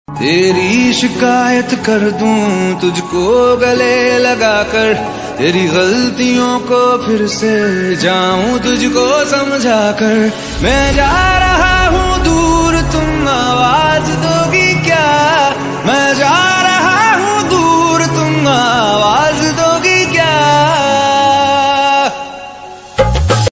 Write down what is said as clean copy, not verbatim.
तेरी शिकायत कर दूं तुझको गले लगाकर, तेरी गलतियों को फिर से जाऊं तुझको समझा कर। मैं जा रहा